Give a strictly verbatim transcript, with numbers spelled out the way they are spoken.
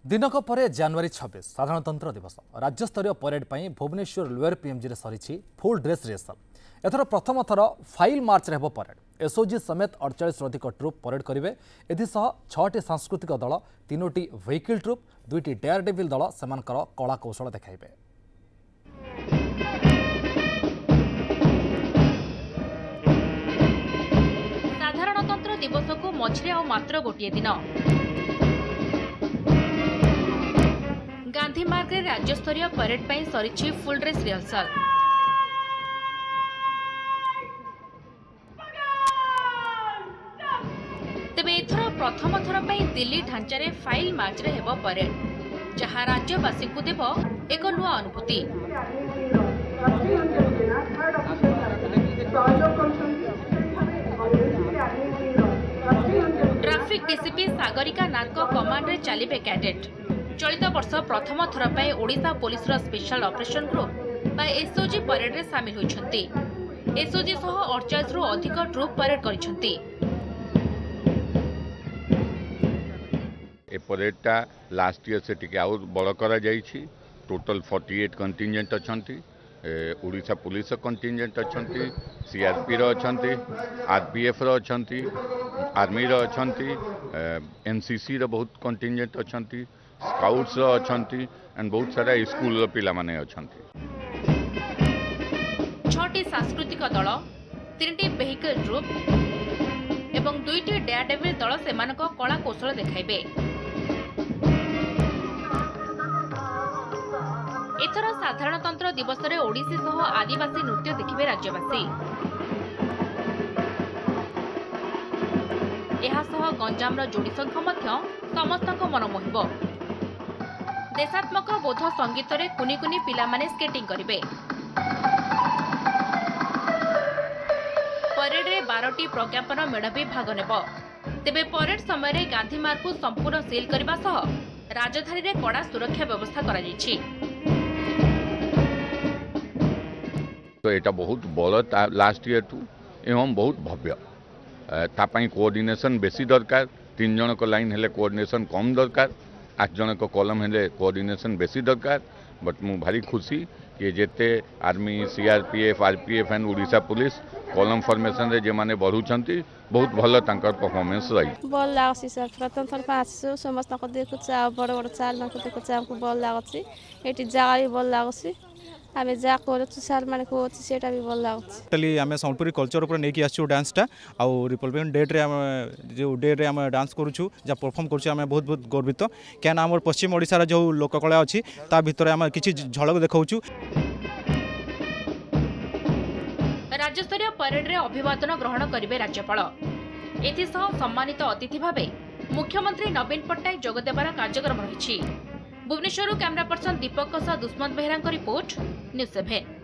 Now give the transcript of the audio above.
दिनक पर जनवरी छब्बीस साधारणतंत्र दिवस राज्यस्तरीय परेड पर भुवनेश्वर लोअर पीएमजी रे सरी फुल ड्रेस रिहर्सल एथर प्रथम थर फाइल मार्च रे परेड एसओजी समेत अड़चाश अधिक ट्रुप परेड करेंगे एसह छटी सांस्कृतिक दल तीनोटी व्हीकल ट्रुप दुईटी डेयर डेविल दल सेमानकर कला कौशल देखाइबे। साधारणतंत्र दिवस को मझे आ मात्र गोटे दिन गांधी मार्ग रे राज्यस्तरीय परेड पर सरी फुल ड्रेस रिहर्सल। तेबे एथर प्रथम थर पर दिल्ली ढांचारे फाइल मार्च रे हेबो परेड जहां राज्यवासी को देव एक नुआ अनुभूति। ट्रैफिक डीसीपी सागरिका नाथ को कमांड रे चलिबे कैडेट। चलित वर्ष प्रथम थर पर ओडिशा पुलिस रो स्पेशल ऑपरेशन ग्रुप बा एसओजी परेड रे शामिल होइछंती। एसओजी सह अड़चाश रु अधिक ट्रुप परेड करिछंती। ए परेडटा लास्ट ईयर से टिके आउ बड़ करा जाइछि। टोटल अड़तालीस कंटिजेंट अछंती, ओडिशा पुलिस कंटिजेंट अछंती, सीआरपी रो अछंती, आरपीएफ रो अछंती, आर्मी रो अछंती, एनसीसी रो बहुत कंटिजेंट अछंती, स्काउट्स रो अछंती एंड बहुत सारा स्कूल रो पिला माने अछंती। छटी सांस्कृतिक दल, तीनटी व्हीकल ट्रुप एवं दुईटी डेयर डेविल दल सेमानक कला कौशल देखाइबे। एथर साधारणतंत्र दिवस रे ओडिसी सह आदिवासी नृत्य देखिबे राज्यवासी। एहा सह गंजाम जोड़ी संख मध्य समस्तक मन मोहिब। देशात्मक बोध संगीत रे कुनी कुनी पिला माने स्केटिंग करिवे। परेड रे बारह प्रज्ञापन मेढ़ भी भाग नेब। तेबे परेड समय रे गांधी मार्ग को संपूर्ण सील करबा सह राजधानी रे कड़ा सुरक्षा व्यवस्था करा जायछि। तो एटा बहुत बड़ लास्ट ईयर टू एवं बहुत भव्य तापाई कोऑर्डिनेशन बेसी दरकार। तीन जन को लाइन हेले कोऑर्डिनेशन कम दरकार, आठ जन को कॉलम हेले कोऑर्डिनेशन बेसी दरकार। बट मु भारी खुशी कि जेते army CRPF RPF and Odisha police column formation रे जे माने बढ़ुचंती बहुत भल तांकर परफॉर्मेंस रही। बल लागसी सर प्रथम थर पाँच सौ समस्त को देखु चा बड़ बड़ चाल मान को देखु चा को बल लागसी। एटी जागा भी बल लागसी। आमे जा कर सार मान को सेटा भी बल लागसी। टोटली आमे संपूर्ण कल्चर ऊपर नेकी आछू डांसटा आ रिपब्लिक डे रे हम जो डे रे हम डांस करूछु जा परफॉर्म करूछु आमे बहुत बहुत गर्वित क्या हमर पश्चिम ओडिसा रा जो लोककला अछि ता भितर हम किछि झलक देखाउछु। राज्यस्तरीय परेड रे अभिवादन ग्रहण करिवे राज्यपाल। एथिसह सम्मानित अतिथि भावे मुख्यमंत्री नवीन पट्टनायक जोगदेबार कार्यक्रम रही। भुवनेश्वर कैमरा पर्सन दीपक सह Dushmant Behera report news seven.